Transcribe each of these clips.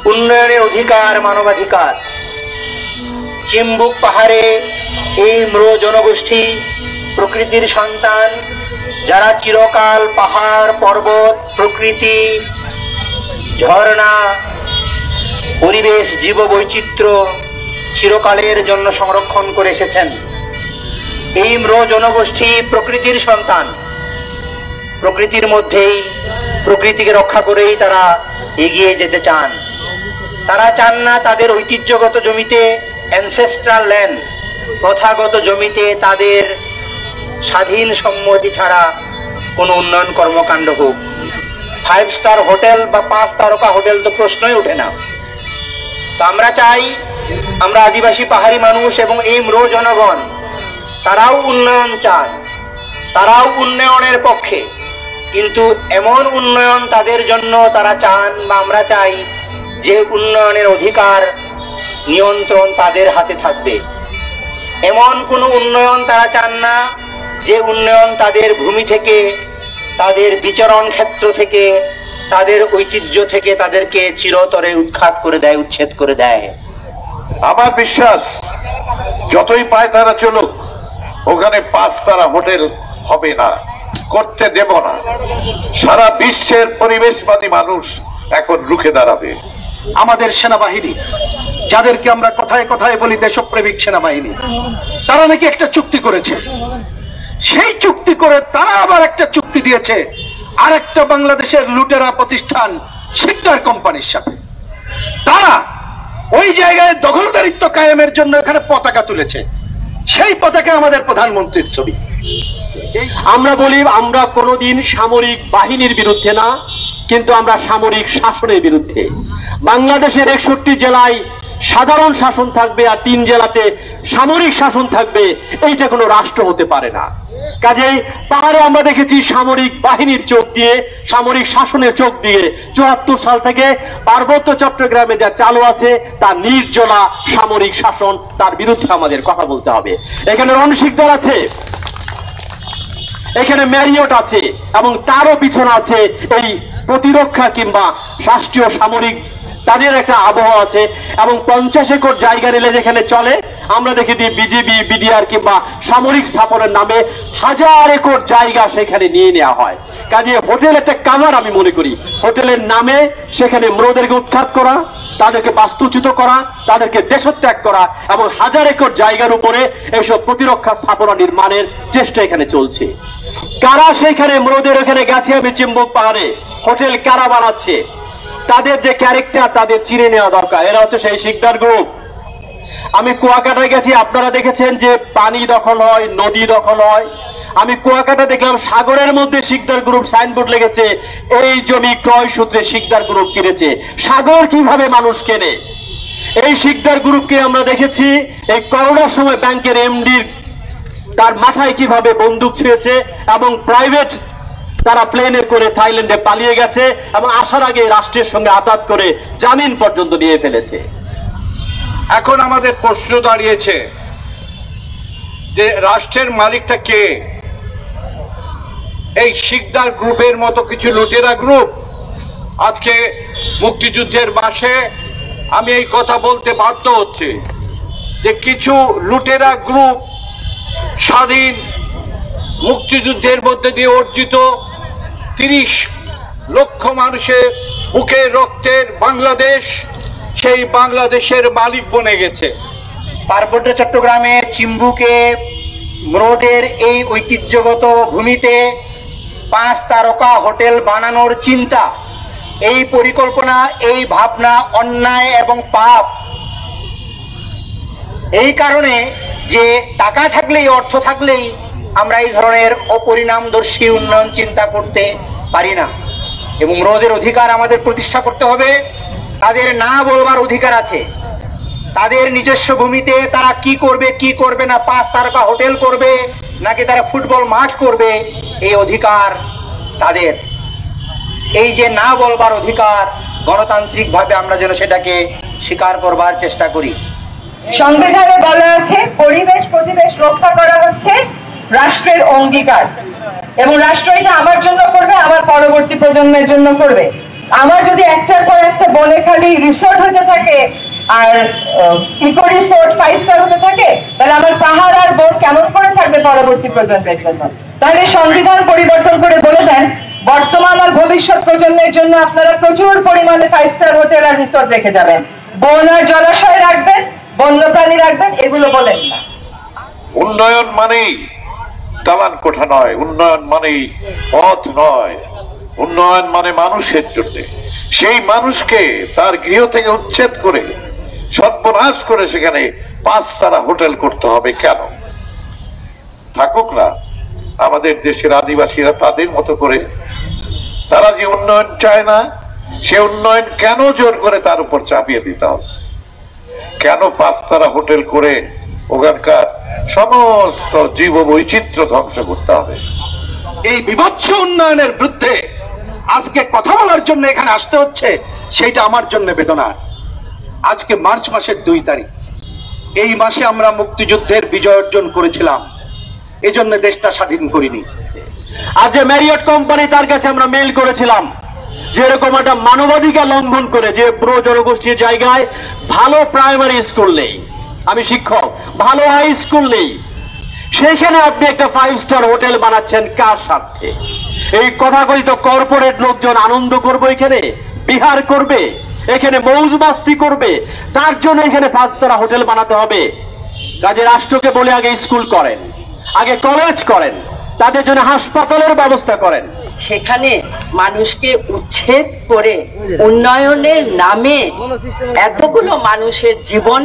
উন্নয়নের অধিকার, মানবাধিকার। চিম্বুক পাহাড়ে এই ম্রো জনগোষ্ঠী প্রকৃতির সন্তান, যারা চিরকাল পাহাড়, পর্বত, প্রকৃতি, ঝর্ণা, পরিবেশ, জীববৈচিত্র্য চিরকালের জন্য সংরক্ষণ করে এসেছেন। এই ম্রো জনগোষ্ঠী প্রকৃতির সন্তান, প্রকৃতির মধ্যেই, প্রকৃতিকে রক্ষা করেই তারা এগিয়ে যেতে চান। তারা চান না তাদের ঐতিহ্যগত জমিতে, অ্যানসেস্ট্রাল ল্যান্ড, প্রথাগত জমিতে তাদের স্বাধীন সম্মতি ছাড়া কোনো উন্নয়ন কর্মকাণ্ড হোক। 5 স্টার হোটেল বা 5 তারকা হোটেল তো প্রশ্নই ওঠে না। তো আমরা চাই, আমরা আদিবাসী পাহাড়ি মানুষ এবং এই ম্রো জনগণ, তারাও উন্নয়ন চায়, তারাও উন্নয়নের পক্ষে, কিন্তু এমন উন্নয়ন তাদের জন্য তারা চান বা আমরা চাই যে উন্নয়নের অধিকার, নিয়ন্ত্রণ তাদের হাতে থাকবে। এমন কোনো উন্নয়ন তারা চান না যে উন্নয়ন তাদের ভূমি থেকে, তাদের বিচরণ ক্ষেত্র থেকে, তাদের ঐতিহ্য থেকে তাদেরকে চিরতরে উৎখাত করে দেয়, উচ্ছেদ করে দেয়। আমার বিশ্বাস যতই পায় তারা চলুক, ওখানে 5 তারা হোটেল হবে না, করতে দেব না। সারা বিশ্বের পরিবেশবাদী মানুষ এখন রুখে দাঁড়াবে। আমাদের সেনাবাহিনী, যাদেরকে আমরা কথায় কথায় বলি দেশপ্রেমিক সেনাবাহিনী, তারা নাকি একটা চুক্তি করেছে। সেই চুক্তি করে তারা আবার একটা চুক্তি দিয়েছে আরেকটা বাংলাদেশের লুটেরা প্রতিষ্ঠান শিকদার কোম্পানির সাথে। তারা ওই জায়গায় দখলদারিত্ব কায়েমের জন্য এখানে পতাকা তুলেছে। সেই পতাকা আমাদের প্রধানমন্ত্রীর ছবি। আমরা বলি আমরা কোনোদিন সামরিক বাহিনীর বিরুদ্ধে না, কিন্তু আমরা সামরিক শাসনের বিরুদ্ধে। বাংলাদেশের 61 জেলায় সাধারণ শাসন থাকবে আর 3 জেলাতে সামরিক শাসন থাকবে, এইটা কোনো রাষ্ট্র হতে পারে না। কাজেই পাহাড়ে আমরা দেখেছি সামরিক বাহিনীর চোখ দিয়ে, সামরিক শাসনের চোখ দিয়ে 74 সাল থেকে পার্বত্য চট্টগ্রামে যা চালু আছে তা নির্জলা সামরিক শাসন, তার বিরুদ্ধে আমাদের কথা বলতে হবে। এখানে রণশিকদার আছে, এখানে ম্যারিয়ট আছে, এবং তারও পিছনে আছে এই প্রতিরক্ষা কিংবা রাষ্ট্রীয় সামরিক, তাদের একটা আবহাওয়া আছে। এবং 50 একর জায়গা নিলে যেখানে চলে, আমরা দেখে দিই বিজিবি, বিডিআর কিংবা সামরিক স্থাপনের নামে 1000 একর জায়গা সেখানে নিয়ে নেওয়া হয়। কাজে হোটেল একটা কামার আমি মনে করি। হোটেলের নামে সেখানে ম্রোদেরকে উৎখাত করা, তাদেরকে বাস্তুচ্যুত করা, তাদেরকে দেশত্যাগ করা, এবং 1000 একর জায়গার উপরে এইসব প্রতিরক্ষা স্থাপনা নির্মাণের চেষ্টা এখানে চলছে। কারা সেখানে ম্রোদের ওখানে গেছে, আমি চিম্বুক পাহাড়ে হোটেল কারা বানাচ্ছে, তাদের যে ক্যারেক্টার তাদের চিনে নেওয়া দরকার। এরা হচ্ছে সেই শিকদার গ্রুপ। আমি কুয়াকাটায় গেছি, আপনারা দেখেছেন যে পানি দখল হয়, নদী দখল হয়। আমি কুয়াকাটা দেখলাম সাগরের মধ্যে শিকদার গ্রুপ সাইনবোর্ড লেগেছে, এই জমি ক্রয় সূত্রে শিকদার গ্রুপ কিনেছে। সাগর কিভাবে মানুষ কেনে, এই শিকদার গ্রুপকে আমরা দেখেছি এই করোনার সময় ব্যাংকের এমডির তার মাথায় কিভাবে বন্দুক ছুঁয়েছে, এবং প্রাইভেট তারা প্লেনে করে থাইল্যান্ডে পালিয়ে গেছে, এবং আসার আগে রাষ্ট্রের সঙ্গে আঘাত করে জামিন পর্যন্ত নিয়ে ফেলেছে। এখন আমাদের প্রশ্ন দাঁড়িয়েছে যে রাষ্ট্রের মালিকটা কে? এই শিকদার গ্রুপের মতো কিছু লুটেরা গ্রুপ। আজকে মুক্তিযুদ্ধের মাসে আমি এই কথা বলতে বাধ্য হচ্ছে যে কিছু লুটেরা গ্রুপ স্বাধীন মুক্তিযুদ্ধের মধ্যে দিয়ে অর্জিত 30 লক্ষ মানুষের বুকের রক্তের বাংলাদেশ, সেই বাংলাদেশের মালিক বনে গেছে। পার্বত্য চট্টগ্রামে চিম্বুকে ম্রোদের এই ঐতিহ্যগত ভূমিতে 5 তারকা হোটেল বানানোর চিন্তা, এই পরিকল্পনা, এই ভাবনা অন্যায় এবং পাপ। এই কারণে যে টাকা থাকলেই, অর্থ থাকলেই আমরা এই ধরনের অপরিণামদর্শী উন্নয়ন চিন্তা করতে পারি না। এবং ম্রোদের অধিকার আমাদের প্রতিষ্ঠা করতে হবে। তাদের না বলবার অধিকার আছে। তাদের নিজস্ব ভূমিতে তারা কি করবে কি করবে না, 5 তারকা হোটেল করবে নাকি তারা ফুটবল মাঠ করবে, এই অধিকার তাদের। এই যে না বলবার অধিকার, গণতান্ত্রিকভাবে আমরা যেন সেটাকে স্বীকার করবার চেষ্টা করি। সংবিধানে বলা আছে পরিবেশ প্রতিবেশ রক্ষা করা হচ্ছে রাষ্ট্রের অঙ্গীকার, এবং রাষ্ট্র এটা আমার জন্য করবে, আমার পরবর্তী প্রজন্মের জন্য করবে। আমার যদি একটার পর একটা বলে খালি রিসোর্ট হতে থাকে আর ইকো রিসোর্ট 5 স্টার হতে থাকে, তাহলে আমার পাহাড় আর বন কেমন করে থাকবে পরবর্তী প্রজন্মের জন্য? তাহলে সংবিধান পরিবর্তন করে বলে দেন বর্তমান আর ভবিষ্যৎ প্রজন্মের জন্য আপনারা প্রচুর পরিমাণে 5 স্টার হোটেল আর রিসোর্ট রেখে যাবেন, বন আর জলাশয় রাখবেন, বন্যপ্রাণী রাখবেন, এগুলো বলেন না। উন্নয়ন মানেই দালান কোঠা নয়, উন্নয়ন মানেই পথ নয়, উন্নয়ন মানে মানুষের জন্য। সেই মানুষকে তার গৃহ থেকে উচ্ছেদ করে সর্বনাশ করে সেখানে 5 তারা হোটেল করতে হবে কেন? থাকুক না আমাদের দেশের আদিবাসীরা তাদের মতো করে, তারা যে উন্নয়ন চায় না সে উন্নয়ন কেন জোর করে তার উপর চাপিয়ে দিতে হবে? কেন 5 তারা হোটেল করে ওখানকার সমস্ত জীব বৈচিত্র্য ধ্বংস করতে হবে? এই বিভৎস উন্নয়নের বিরুদ্ধে আজকে কথা বলার জন্য এখানে আসতে হচ্ছে, সেটা আমার জন্য বেদনা। আজকে মার্চ মাসের 2 তারিখ, এই মাসে আমরা মুক্তিযুদ্ধের বিজয় অর্জন করেছিলাম, এজন্য দেশটা স্বাধীন করিনি। আজ যে ম্যারিয়ট কোম্পানি, তার কাছে আমরা মেইল করেছিলাম যে এরকম একটা মানবাধিকার লঙ্ঘন করে যে ব্রো জনগোষ্ঠীর জায়গায় ভালো প্রাইমারি স্কুল নেই, আমি শিক্ষক, ভালো হাই স্কুল নেই, সেইখানে আপনি একটা 5 স্টার হোটেল বানাচ্ছেন কার স্বার্থে? এই কথাকথিত কর্পোরেট লোকজন আনন্দ করবে, এখানে বিহার করবে, এখানে মৌজ মাস্তি করবে, তার জন্য এখানে 5 তারা হোটেল বানাতে হবে? কাজে রাষ্ট্রকে বলে আগে স্কুল করেন, আগে কলেজ করেন, তাদের জন্য হাসপাতালের ব্যবস্থা করেন। সেখানে মানুষকে উচ্ছেদ করে উন্নয়নের নামে এতগুলো মানুষের জীবন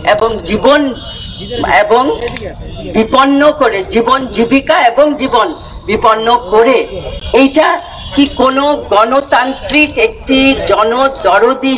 এবং বিপন্ন করে, জীবন জীবিকা এবং জীবন বিপন্ন করে, এইটা কি কোনো গণতান্ত্রিক একটি জনদরদি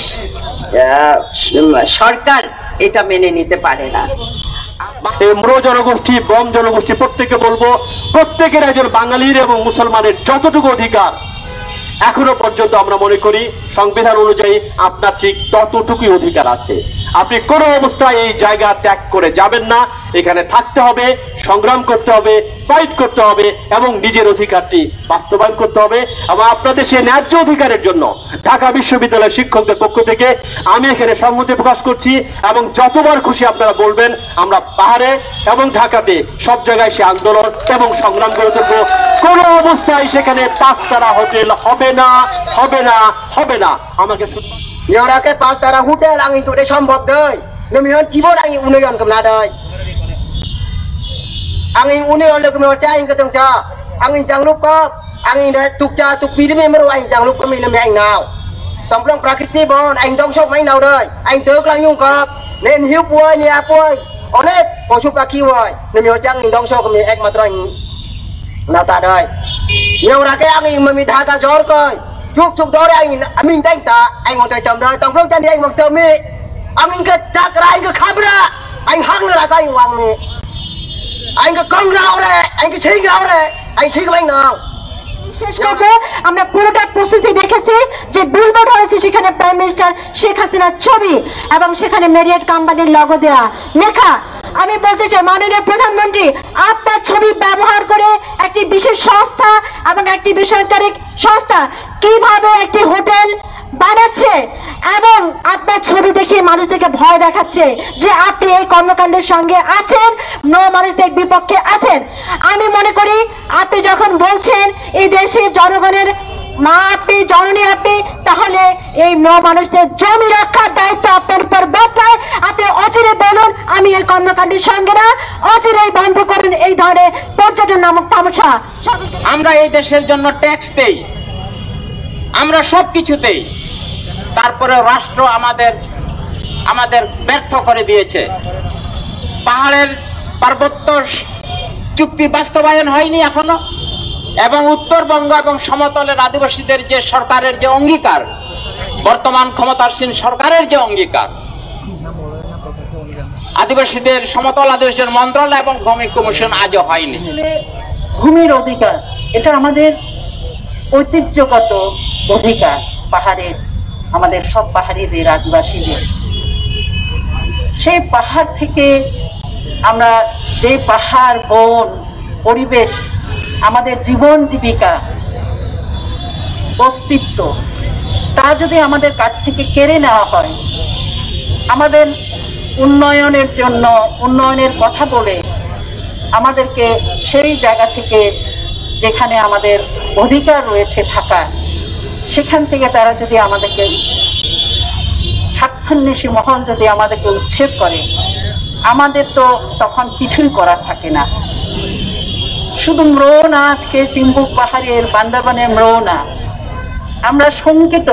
সরকার এটা মেনে নিতে পারে না। ব্রো জনগোষ্ঠী, বম জনগোষ্ঠী, প্রত্যেকে বলবো, প্রত্যেকের একজন বাঙালির এবং মুসলমানের যতটুকু অধিকার এখনো পর্যন্ত আমরা মনে করি সংবিধান অনুযায়ী আপনার ঠিক ততটুকুই অধিকার আছে। আপনি কোনো অবস্থায় এই জায়গা ত্যাগ করে যাবেন না, এখানে থাকতে হবে, সংগ্রাম করতে হবে, ফাইট করতে হবে এবং নিজের অধিকারটি বাস্তবায়ন করতে হবে। এবং আপনাদের সেই ন্যায্য অধিকারের জন্য ঢাকা বিশ্ববিদ্যালয়ের শিক্ষকদের পক্ষ থেকে আমি এখানে সম্মতি প্রকাশ করছি এবং যতবার খুশি আপনারা বলবেন, আমরা পাহাড়ে এবং ঢাকাতে সব জায়গায় সে আন্দোলন এবং সংগ্রাম করে তুলবো। কোনো অবস্থায় সেখানে 5 তারা হোটেল হবে না, হবে না, হবে না। আমাকে Nyorake 5 তারা হোটেল ang itu de সম্ভব দেই নমিয়ন জীবন ang উন্নয়ন কমলা দেই ang উন্নয়ন le kemo cha ang katong cha ang jang lup ko ang de tuk cha tuk pi de me maro ang jang lup ko me le me ang naw tomplong prakriti bon ang dong sok mai naw deui ang teu klang yung ko nen hiu puai nia puai onet po chu pa ki wai nemiyo chang ang dong sok ko me ek matro ang na ta deui Nyorake ang me Dhaka jor koi chuk đó đấy anh mình đánh ta anh còn trời chầm rồi tổng phương chân đi anh một chầm đi anh cái chặt ra anh cái khắp ra anh hăng là cái anh hoàng này anh cái công rau đấy anh cái xí rau đấy anh xí cái anh nào শেষ করবে আমরা পুরোটা প্রসেসে দেখেছি যে billboard হয়েছে, সেখানে prime minister Sheikh হাসিনার ছবি এবং সেখানে মেরিয়ট কোম্পানির লোগো দেওয়া লেখা। আমি বলতে চাই মাননীয় প্রধানমন্ত্রী, আপনার ছবি ব্যবহার করে একটি বিশেষ সংস্থা এবং একটি বেসরকারি সংস্থা কিভাবে একটি হোটেল বানাচ্ছে এবং আপনার ছবি দেখিয়ে মানুষদেরকে ভয় দেখাচ্ছে যে আপনি এই কর্মকাণ্ডের সঙ্গে আছেন, মানুষদের বিপক্ষে আছেন। আমি মনে করি আপনি যখন বলছেন এই দেশের জনগণের মা আপনি, জননী আপনি, তাহলে এই মানুষদের জমি রক্ষার দায়িত্ব আপনার উপর বর্তায়। আপনি অচিরে বলুন আমি এই কর্মকাণ্ডের সঙ্গে না, অচিরেই বন্ধ করুন এই ধরনের পর্যটন নামক তামাশা। আমরা এই দেশের জন্য ট্যাক্স দেই, আমরা সবকিছু দেই, তারপরে রাষ্ট্র আমাদের ব্যর্থ করে দিয়েছে। পাহাড়ের পার্বত্য চুক্তি বাস্তবায়ন হয়নি এখনো, এবং উত্তরবঙ্গ এবং সমতলের আদিবাসীদের যে সরকারের যে অঙ্গীকার, বর্তমান ক্ষমতাসীন সরকারের যে অঙ্গীকার, আদিবাসীদের সমতল আদিবাসীদের মন্ত্রণালয় এবং ভূমি কমিশন আজও হয়নি। ভূমির অধিকার এটা আমাদের ঐতিহ্যগত অধিকার, পাহাড়ের আমাদের সব পাহাড়িদের, আদিবাসীদের। সেই পাহাড় থেকে আমরা যে পাহাড়, বন, পরিবেশ, আমাদের জীবন জীবিকা, অস্তিত্ব, তা যদি আমাদের কাছ থেকে কেড়ে নেওয়া হয়, আমাদের উন্নয়নের জন্য উন্নয়নের কথা বলে আমাদেরকে সেই জায়গা থেকে যেখানে আমাদের অধিকার রয়েছে থাকার, সেখান থেকে তারা যদি আমাদেরকে স্বার্থান্বেষী মহল যদি আমাদেরকে উচ্ছেদ করে, আমাদের তো তখন কিছুই করার থাকে না। শুধু ম্রো না, আজকে চিম্বুক পাহাড়ের বান্দারবানের ম্রো না, আমরা শঙ্কিত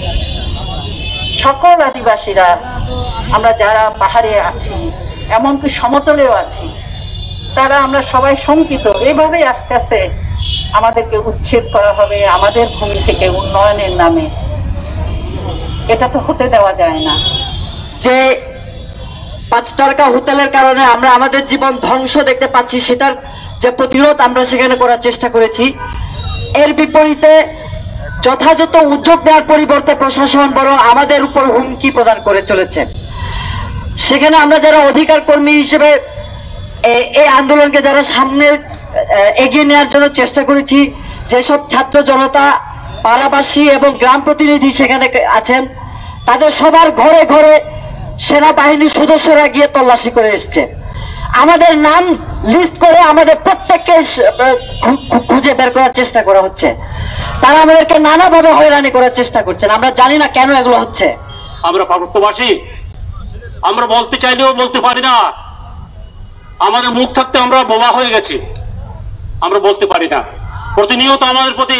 সকল আদিবাসীরা, আমরা যারা পাহাড়ে আছি এমনকি সমতলেও আছি, তারা আমরা সবাই শঙ্কিত। এভাবেই আস্তে আস্তে আমাদেরকে উচ্ছেদ করা হবে আমাদের ভূমি থেকে উন্নয়নের নামে। এটা তো হতে দেওয়া যায় না। যে 5 তারকা হোটেলের কারণে আমরা আমাদের জীবন ধ্বংস দেখতে পাচ্ছি, সেটার যে প্রতিরোধ আমরা সেখানে করার চেষ্টা করেছি। এর বিপরীতে যথাযথ উদ্যোগ নেওয়ার পরিবর্তে প্রশাসন বরং আমাদের উপর হুমকি প্রদান করে চলেছে। সেখানে আমরা যারা অধিকার কর্মী হিসেবে এই আন্দোলনকে যারা সামনে এগিয়ে নেওয়ার জন্য চেষ্টা করেছি, যেসব ছাত্র জনতা, পাড়াবাসী এবং গ্রাম প্রতিনিধি সেখানে আছেন, তাদের সবার ঘরে ঘরে সেনাবাহিনীর সদস্যরা গিয়ে তল্লাশি করে এসছে। আমাদের নাম লিস্ট করে আমাদের প্রত্যেককে খুঁজে বের করার চেষ্টা করা হচ্ছে। তারা আমাদেরকে নানাভাবে হয়রানি করার চেষ্টা করছেন। আমরা জানি না কেন এগুলো হচ্ছে। আমরা পার্বত্যবাসী, আমরা বলতে চাইলেও বলতে পারি না। আমাদের মুখ থাকতে আমরা বোবা হয়ে গেছি, আমরা বলতে পারি না। প্রতিনিয়ত আমাদের প্রতি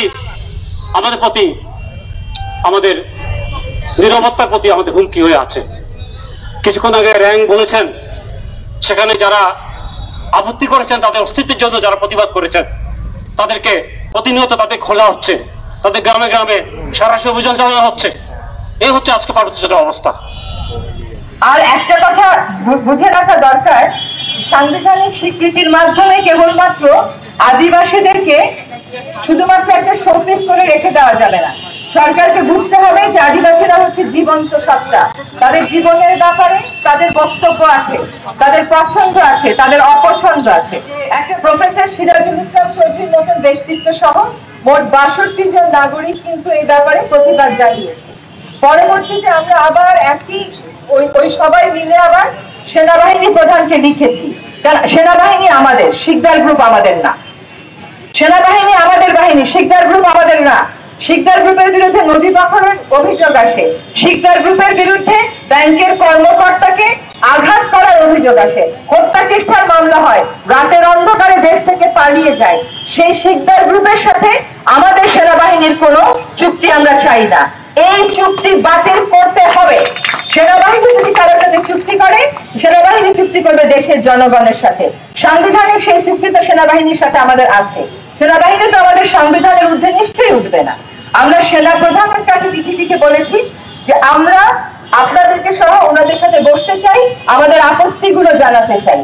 আমাদের নিরাপত্তার প্রতি আমাদের হুমকি হয়ে আছে। কিছুক্ষণ আগে র্যাং বলেছেন, সেখানে যারা আপত্তি করেছেন, তাদের অস্তিত্বের জন্য যারা প্রতিবাদ করেছেন, তাদেরকে প্রতিনিয়ত তাদের খোলা হচ্ছে, তাদের গ্রামে গ্রামে সরাসরি অভিযান চালানো হচ্ছে। এই হচ্ছে আজকে পার্বত্য জেলার অবস্থা। আর একটা কথা বুঝে রাখা দরকার, সাংবিধানিক স্বীকৃতির মাধ্যমে কেবলমাত্র আদিবাসীদেরকে শুধুমাত্র একটা শোপিস করে রেখে দেওয়া যাবে না। সরকারকে বুঝতে হবে যে আদিবাসীরা হচ্ছে জীবন্ত সত্তা। তাদের জীবনের ব্যাপারে তাদের বক্তব্য আছে, তাদের পছন্দ আছে, তাদের অপছন্দ আছে। একটা প্রফেসর সিরাজুল ইসলাম চৌধুরীর মতন ব্যক্তিত্ব সহ মোট 62 জন নাগরিক কিন্তু এই ব্যাপারে প্রতিবাদ জানিয়েছে। পরবর্তীতে আমরা আবার ওই সবাই মিলে আবার সেনাবাহিনী প্রধানকে লিখেছি। কারণ সেনাবাহিনী আমাদের, শিকদার গ্রুপ আমাদের না। সেনাবাহিনী আমাদের বাহিনী, শিকদার গ্রুপ আমাদের না। শিকদার গ্রুপের বিরুদ্ধে নদী দখলের অভিযোগ আসে, শিকদার গ্রুপের বিরুদ্ধে ব্যাংকের কর্মকর্তাকে আঘাত করার অভিযোগ আসে, হত্যা চেষ্টার মামলা হয়, রাতের অন্ধকারে দেশ থেকে পালিয়ে যায়। সেই শিকদার গ্রুপের সাথে আমাদের সেনাবাহিনীর কোনো চুক্তি আমরা চাই না। এই চুক্তি বাতিল করতে হবে। সেনাবাহিনী যদি কারোর সাথে চুক্তি করে, সেনাবাহিনী চুক্তি করবে দেশের জনগণের সাথে। সাংবিধানিক সেই চুক্তি তো সেনাবাহিনীর সাথে আমাদের আছে। সেনাবাহিনী তো আমাদের সংবিধানের ঊর্ধ্বে নিশ্চয়ই উঠবে না। আমরা সেনা প্রধানের কাছে চিঠি লিখে বলেছি যে আমরা আপনাদেরকে সহ ওনাদের সাথে বসতে চাই, আমাদের আপত্তিগুলো জানাতে চাই।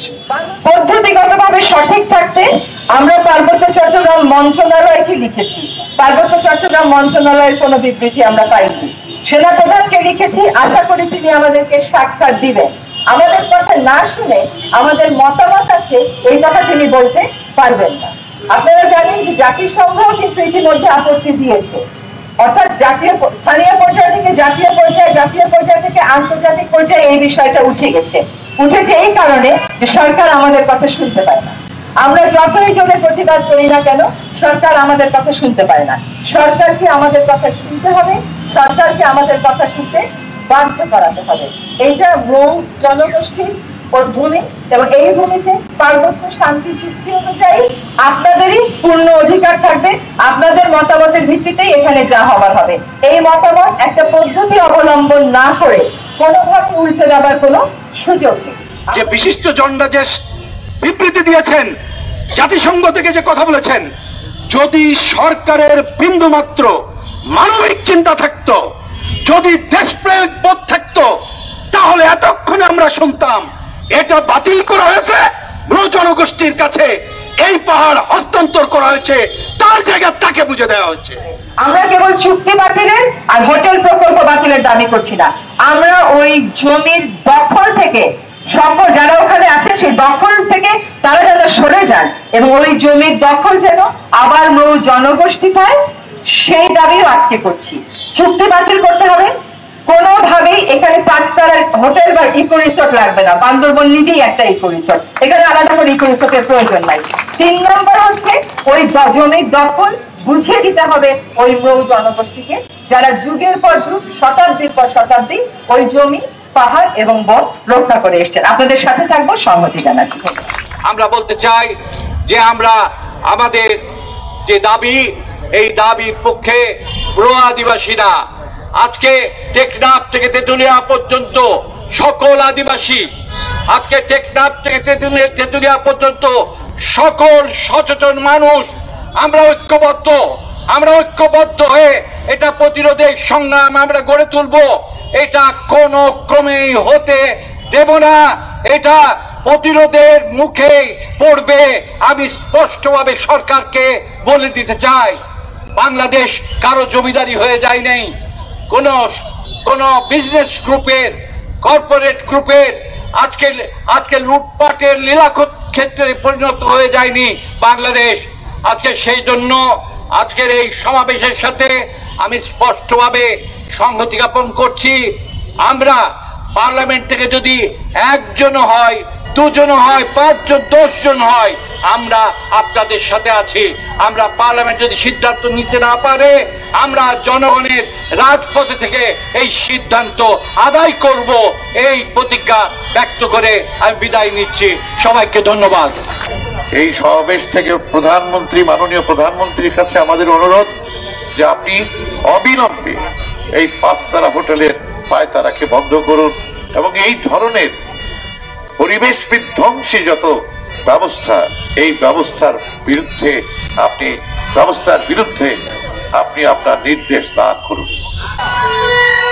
পদ্ধতিগতভাবে সঠিক থাকতে আমরা পার্বত্য চট্টগ্রাম মন্ত্রণালয়কে লিখেছি। পার্বত্য চট্টগ্রাম মন্ত্রণালয়ের কোনো বিবৃতি আমরা পাইনি। সেনা প্রধানকে লিখেছি, আশা করি তিনি আমাদেরকে সাক্ষাৎ দিবেন। আমাদের কথা না শুনে আমাদের মতামত আছে এই কথা তিনি বলতে পারবেন না। আপনারা জানেন যে জাতিসংঘ কিন্তু ইতিমধ্যে আপত্তি দিয়েছে। অর্থাৎ স্থানীয় পর্যায় থেকে জাতীয় পর্যায়ে, জাতীয় পর্যায় থেকে আন্তর্জাতিক পর্যায়ে এই বিষয়টা উঠেছে এই কারণে যে সরকার আমাদের কথা শুনতে পায় না। আমরা যতই জোরে প্রতিবাদ করি না কেন, সরকার আমাদের কথা শুনতে পায় না। সরকারকে আমাদের কথা শুনতে হবে, সরকারকে আমাদের কথা শুনতে বাধ্য করাতে হবে। এইটা মৌ জনগোষ্ঠীর ভূমি এবং এই ভূমিতে পার্বত্য শান্তি চুক্তি অনুযায়ী আপনাদেরই পূর্ণ অধিকার থাকবে। আপনাদের মতামতের ভিত্তিতেই এখানে যা হবার হবে। এই মতামত একটা পদ্ধতি অবলম্বন না করে কোনোভাবে উল্টে যাবার কোনো সুযোগ নেই। যে বিশিষ্ট জনরা যে বিবৃতি দিয়েছেন, জাতিসংঘ থেকে যে কথা বলেছেন, যদি সরকারের বিন্দুমাত্র মানবিক চিন্তা থাকতো, যদি দেশপ্রেম বোধ থাকতো, তাহলে এতক্ষণে আমরা শুনতাম এটা বাতিল করা হয়েছে, ব্রু জনগোষ্ঠীর কাছে এই পাহাড় হস্তান্তর করা হয়েছে, তার জায়গা তাকে বুঝে দেওয়া হচ্ছে। আমরা কেবল চুক্তি বাতিলের আর হোটেল প্রকল্প বাতিলের দাবি করছি না। আমরা ওই জমির দখল থেকে সকল যারা ওখানে আছেন সেই দখল থেকে তারা যেন সরে যান এবং ওই জমির দখল যেন আবার নৌ জনগোষ্ঠী পায়, সেই দাবিও আজকে করছি। চুক্তি বাতিল করতে হবে, কোনোভাবেই এখানে 5 তারার হোটেল বা ইকো রিসোর্ট লাগবে না। বান্দরবন নিজেই একটা ইকো রিসোর্ট, এখানে আলাদা করে ইকো রিসোর্টের প্রয়োজন নাই। 3 নম্বর হচ্ছে ওই জমির দখল বুঝিয়ে দিতে হবে ওই মৌ জনগোষ্ঠীকে, যারা যুগের পর যুগ, শতাব্দীর পর শতাব্দী ওই জমি, পাহাড় এবং বন রক্ষা করে এসছেন। আপনাদের সাথে থাকবো, সম্মতি জানাচ্ছি। আমরা বলতে চাই যে আমরা আমাদের যে দাবি, এই দাবির পক্ষে প্রো আদিবাসীরা, আজকে টেকনাফ থেকে তেঁতুলিয়া পর্যন্ত সকল আদিবাসী, আজকে টেকনাফ থেকে তেঁতুলিয়া পর্যন্ত সকল সচেতন মানুষ আমরা ঐক্যবদ্ধ হয়ে এটা প্রতিরোধের সংগ্রাম আমরা গড়ে তুলব। এটা কোনো ক্রমেই হতে দেব না, এটা প্রতিরোধের মুখে পড়বে। আমি স্পষ্টভাবে সরকারকে বলে দিতে চাই, বাংলাদেশ কারো জমিদারি হয়ে যায় নাই, কোন বিজনেস গ্রুপের, কর্পোরেট গ্রুপের আজকে লুটপাটের লীলাক্ষেত্রে পরিণত হয়ে যায়নি বাংলাদেশ। আজকে সেই জন্য আজকের এই সমাবেশের সাথে আমি স্পষ্টভাবে সংহতি জ্ঞাপন করছি। আমরা পার্লামেন্ট থেকে যদি 1 জন হয়, 2 জন হয়, 5 জন, 10 জন হয়, আমরা আপনাদের সাথে আছি। আমরা পার্লামেন্ট যদি সিদ্ধান্ত নিতে না পারে, আমরা জনগণের রাজপথে থেকে এই সিদ্ধান্ত আদায় করব, এই প্রতিজ্ঞা ব্যক্ত করে আমি বিদায় নিচ্ছি। সবাইকে ধন্যবাদ। এই সমাবেশ থেকে মাননীয় প্রধানমন্ত্রীর কাছে আমাদের অনুরোধ যে আপনি অবিলম্বে এই 5 তারা হোটেলের পায়তারাকে বন্ধ করুন এবং এই ধরনের পরিবেশ বিধ্বংসী যত ব্যবস্থা, এই ব্যবস্থার বিরুদ্ধে আপনি আপনার নির্দেশ দান করুন।